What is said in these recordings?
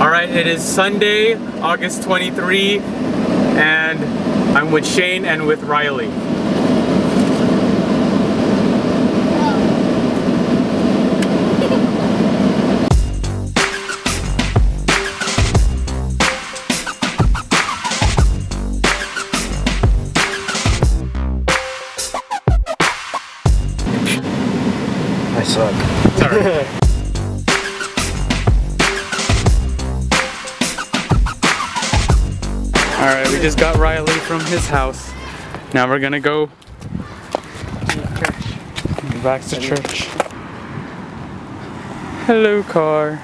Alright, it is Sunday, August 23, and I'm with Shane and with Riley. I suck. Sorry. Alright, we just got Riley from his house. Now we're gonna go back to church. Hello, car.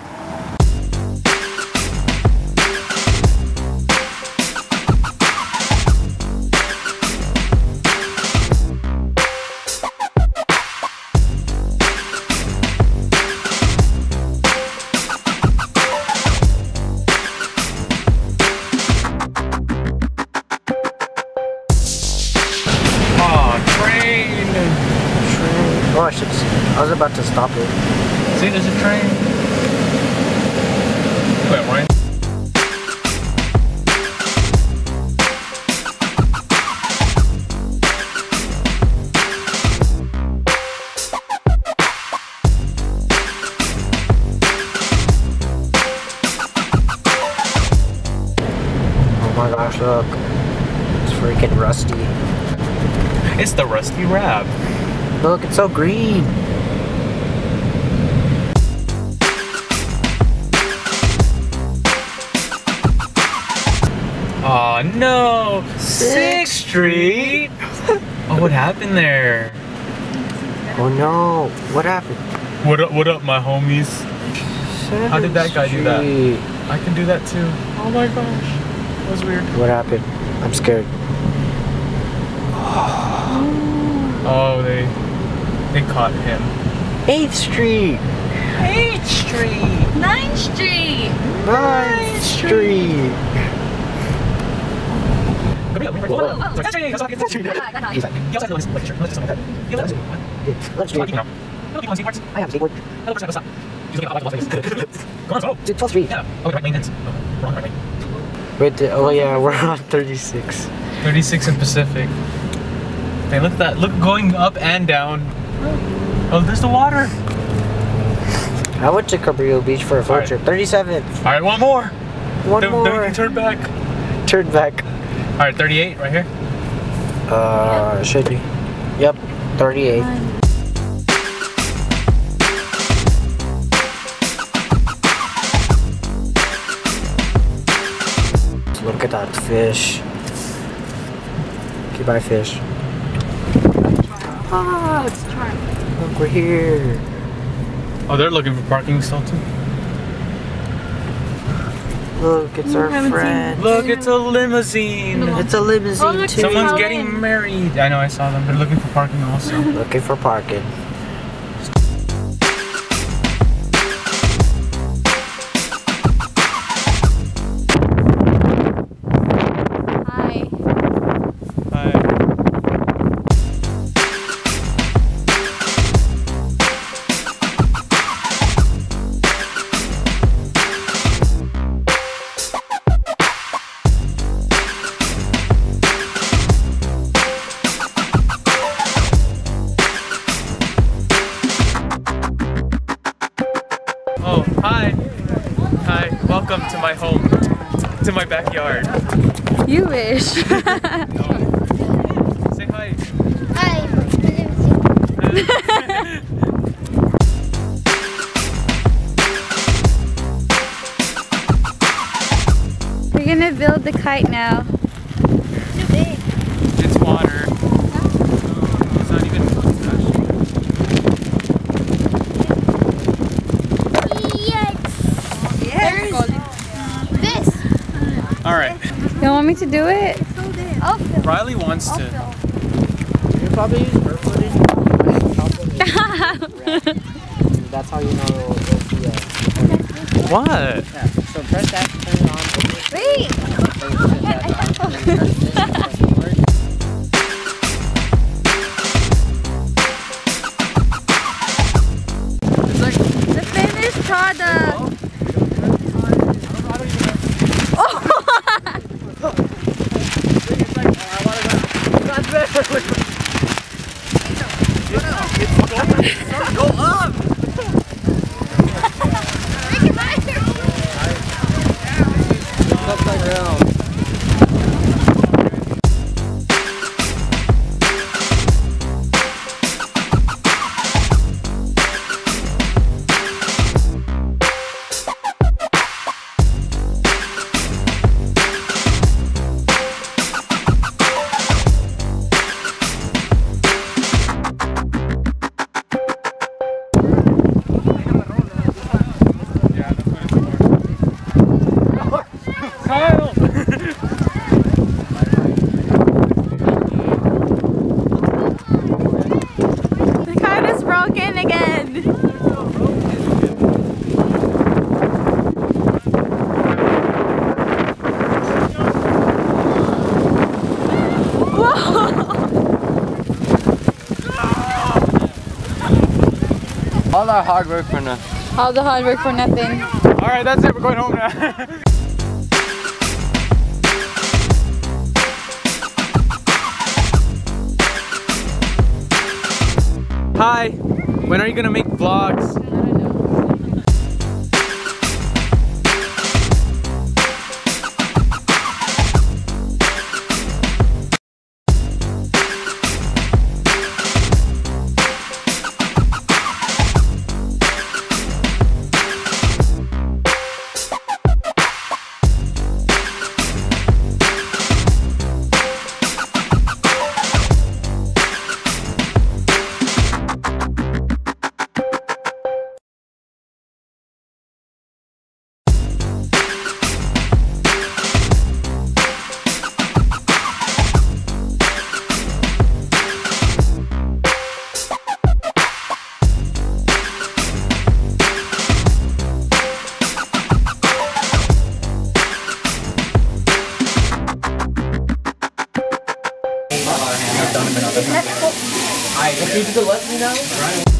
Oh, I was about to stop it. See, there's a train. Wait, Ryan. Oh my gosh, look. It's freaking rusty. It's the rusty wrap. Look, it's so green. Oh no! 6th Street? Oh, what happened there? Oh no, what happened? What up, my homies? How did that guy do that? I can do that too. Oh my gosh. That was weird. What happened? I'm scared. Oh, they caught him. 8th Street! 8th Street! 9th Street! 9th Street! Let's do it. I have skateboard. It's 12th Street. Wait, oh yeah, we're on 36. 36 in Pacific. Hey, look at that. Look, going up and down. Oh, there's the water. I went to Cabrillo Beach for a photo trip. 37th. Alright, one more. One more. Don't turn back. Turn back. Alright, 38 right here. Should be. Yep, 38. Look at that fish. Okay, bye fish. Oh, it's charmed. Look, we're here. Oh, they're looking for parking still too. Look, it's our friend. Look, it's a limousine. It's a limousine too. Someone's getting married. I know, I saw them. They're looking for parking also. Looking for parking. Hi. Hi. Oh, hi. Hi. Welcome to my home. To my backyard. You wish. Say hi. Hi. We're gonna build the kite now. Too big. It's water. It's not even. Yes. This. Alright. You want me to do it? I'll fill. Riley wants to. You probably use her footage. That's how you know it'll be What? yeah. So press that, turn it on. Wait. The finished product. that hard work for nothing. All the hard work for nothing. Alright, that's it. We're going home now. Hi. When are you gonna make vlogs? Can you do the lesson now?